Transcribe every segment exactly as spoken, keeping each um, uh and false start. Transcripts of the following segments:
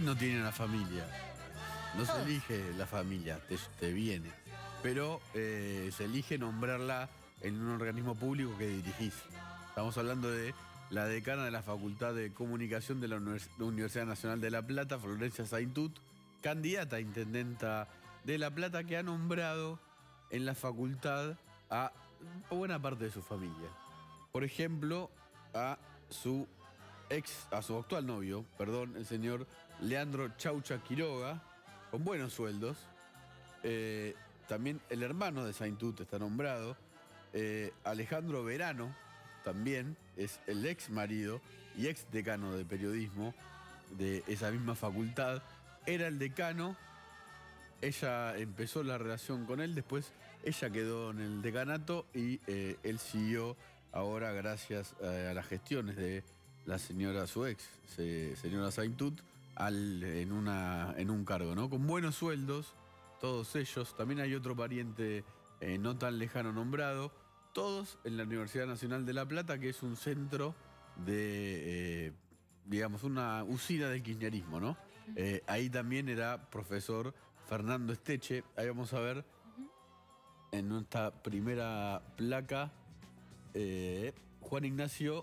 no tiene una familia. No se Todos. elige la familia, te, te viene. Pero eh, se elige nombrarla en un organismo público que dirigís. Estamos hablando de la decana de la Facultad de Comunicación de la Univers- Universidad Nacional de La Plata, Florencia Saintut, candidata a intendenta de La Plata, que ha nombrado en la facultad a buena parte de su familia. Por ejemplo, a su ex, a su actual novio, perdón, el señor Leandro Chaucha Quiroga, con buenos sueldos. Eh, también el hermano de Saintut está nombrado. Eh, Alejandro Verano también es el ex marido y ex decano de periodismo de esa misma facultad. Era el decano, ella empezó la relación con él, después ella quedó en el decanato y eh, él siguió ahora gracias eh, a las gestiones de la señora, su ex, se, señora Saintut, al, en, una, en un cargo, ¿no? Con buenos sueldos, todos ellos. También hay otro pariente eh, no tan lejano nombrado, todos en la Universidad Nacional de La Plata, que es un centro de, eh, digamos, una usina del kirchnerismo, ¿no? Eh, ahí también era profesor Fernando Esteche. Ahí vamos a ver en nuestra primera placa, eh, Juan Ignacio,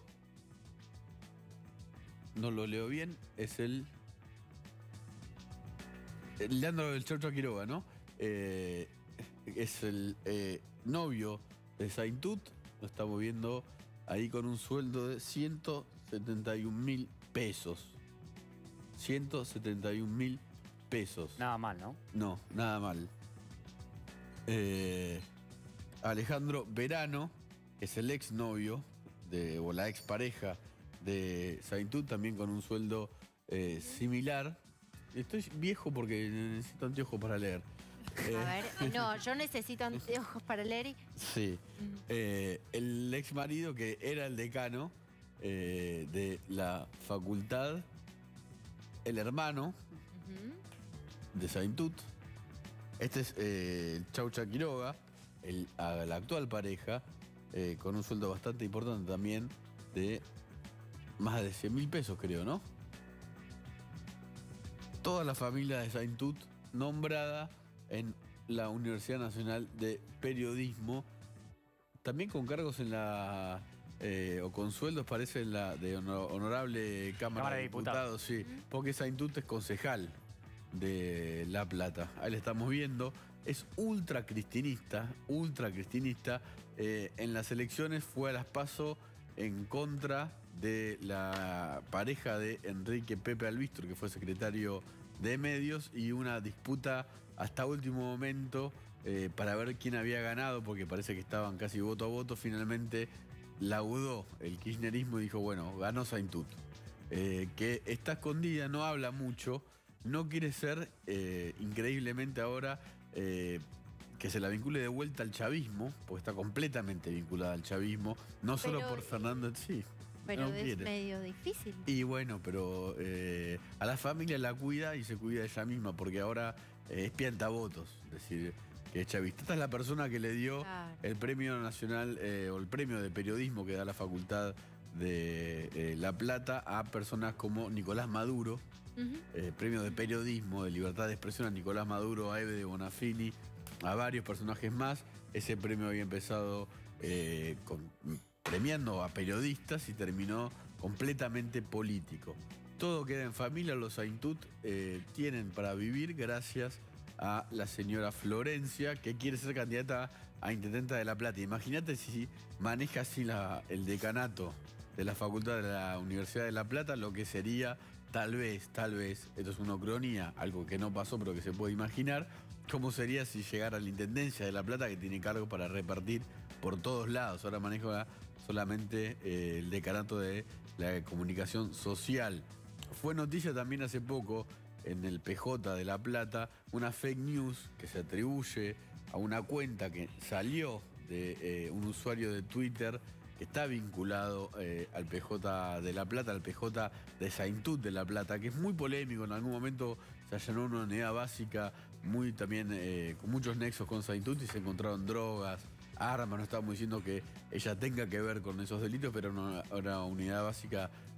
no lo leo bien, es el, el Leandro del Chaucha Quiroga, ¿no? Eh, es el eh, novio de Saintut, lo estamos viendo ahí con un sueldo de ciento setenta y un mil pesos. ciento setenta y un mil pesos. Nada mal, ¿no? No, nada mal. Eh, Alejandro Verano es el exnovio de, o la expareja de Saintut, también con un sueldo eh, similar. Estoy viejo porque necesito anteojos para leer. Eh, A ver, no, yo necesito anteojos para leer y... Sí. Eh, el ex marido que era el decano eh, de la facultad, el hermano de Saintut. Este es eh, el Chaucha Quiroga, el, a la actual pareja, eh, con un sueldo bastante importante también, de más de cien mil pesos, creo, ¿no? Toda la familia de Saintut nombrada en la Universidad Nacional de Periodismo, también con cargos en la... Eh, o con sueldos, parece, en la de honor- honorable Cámara, Cámara de de Diputados, Diputados. sí, porque Saintut es concejal de La Plata. Ahí le estamos viendo. Es ultra cristinista, ultra cristinista. Eh, en las elecciones fue a las PASO en contra de la pareja de Enrique Pepe Albistur, que fue secretario de Medios, y una disputa hasta último momento eh, para ver quién había ganado, porque parece que estaban casi voto a voto. Finalmente laudó el kirchnerismo y dijo, bueno, ganó Saintut. Eh, que está escondida, no habla mucho, no quiere ser eh, increíblemente ahora eh, que se la vincule de vuelta al chavismo, porque está completamente vinculada al chavismo, no solo Pero- por Fernando, sí. Pero no es quiere. medio difícil. Y bueno, pero eh, a la familia la cuida y se cuida ella misma, porque ahora eh, es piantavotos, es decir, que es chavista. Esta es la persona que le dio Claro. el premio nacional eh, o el premio de periodismo que da la Facultad de eh, La Plata a personas como Nicolás Maduro, Ujú. eh, premio de periodismo, de libertad de expresión a Nicolás Maduro, a Eve de Bonafini, a varios personajes más. Ese premio había empezado eh, con, premiando a periodistas y terminó completamente político. Todo queda en familia. Los Saintut eh, tienen para vivir gracias a la señora Florencia, que quiere ser candidata a intendenta de La Plata. Imagínate si maneja así la, el decanato de la Facultad de la Universidad de La Plata, lo que sería tal vez, tal vez, esto es una ucronía, algo que no pasó pero que se puede imaginar, cómo sería si llegara a la Intendencia de La Plata, que tiene cargo para repartir por todos lados. Ahora maneja solamente eh, el decanato de la comunicación social. Fue noticia también hace poco en el P J de La Plata una fake news que se atribuye a una cuenta que salió de eh, un usuario de Twitter que está vinculado eh, al P J de La Plata, al P J de Saintut de La Plata, que es muy polémico. En algún momento se allanó una unidad básica muy también eh, con muchos nexos con Saintut y se encontraron drogas, armas. No estamos diciendo que ella tenga que ver con esos delitos, pero una, una unidad básica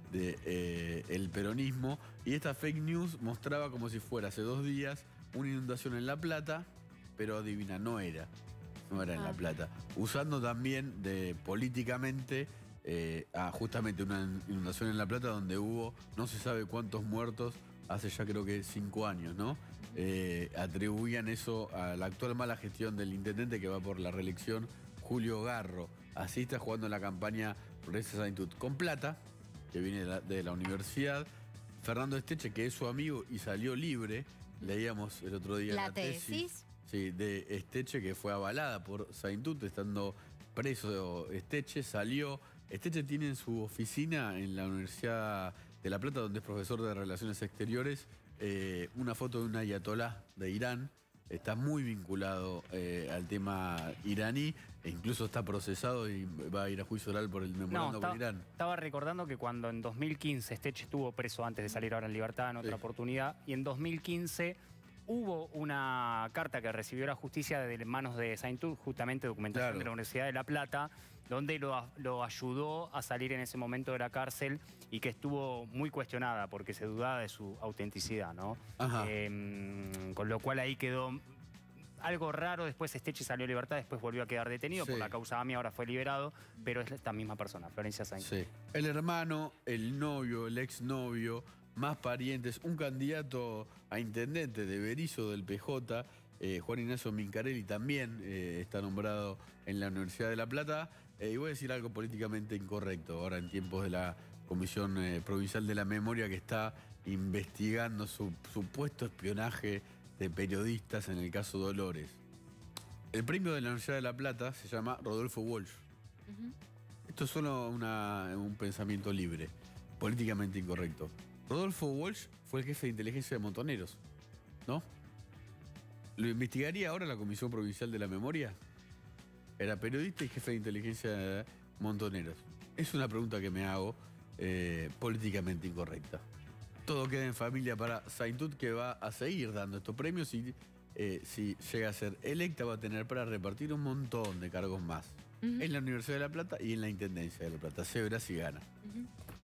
de eh, el peronismo. Y esta fake news mostraba como si fuera hace dos días una inundación en La Plata, pero adivina, no era. No era en La Ah. Plata. Usando también de políticamente eh, a justamente una inundación en La Plata donde hubo no se sabe cuántos muertos hace ya creo que cinco años, ¿no? Eh, atribuían eso a la actual mala gestión del intendente que va por la reelección, Julio Garro. Así está jugando la campaña Progreso Saintud con plata, que viene de la, de la universidad. Fernando Esteche, que es su amigo y salió libre, leíamos el otro día La la tesis. tesis. Sí, de Esteche, que fue avalada por Saintut, estando preso Esteche, salió. Esteche tiene en su oficina en la Universidad de La Plata, donde es profesor de Relaciones Exteriores, eh, una foto de un ayatolá de Irán. Está muy vinculado eh, al tema iraní, e incluso está procesado y va a ir a juicio oral por el No, memorando estaba, con Irán. estaba recordando que cuando en dos mil quince Esteche estuvo preso antes de salir ahora en libertad en otra Sí. oportunidad, y en dos mil quince hubo una carta que recibió la justicia de manos de Saintud, justamente documentación Claro. de la Universidad de La Plata, donde lo, lo ayudó a salir en ese momento de la cárcel y que estuvo muy cuestionada porque se dudaba de su autenticidad, ¿no? Ajá. Eh, con lo cual ahí quedó algo raro. Después Esteche salió a libertad, después volvió a quedar detenido Sí. por la causa A M I, ahora fue liberado, pero es esta misma persona, Florencia Sainz. Sí. El hermano, el novio, el exnovio, más parientes, un candidato a intendente de Berizo del P J, eh, Juan Ignacio Mincarelli, también eh, está nombrado en la Universidad de La Plata. Eh, y voy a decir algo políticamente incorrecto ahora en tiempos de la Comisión eh, Provincial de la Memoria, que está investigando su supuesto espionaje de periodistas en el caso Dolores. El premio de la Universidad de La Plata se llama Rodolfo Walsh. Ujú. Esto es solo una- un pensamiento libre, políticamente incorrecto. Rodolfo Walsh fue el jefe de inteligencia de Montoneros, ¿no? ¿Lo investigaría ahora la Comisión Provincial de la Memoria? Era periodista y jefe de inteligencia de Montoneros. Es una pregunta que me hago, eh, políticamente incorrecta. Todo queda en familia para Saintud, que va a seguir dando estos premios y eh, si llega a ser electa va a tener para repartir un montón de cargos más Ujú. en la Universidad de La Plata y en la Intendencia de La Plata. Se verá si gana. Ujú.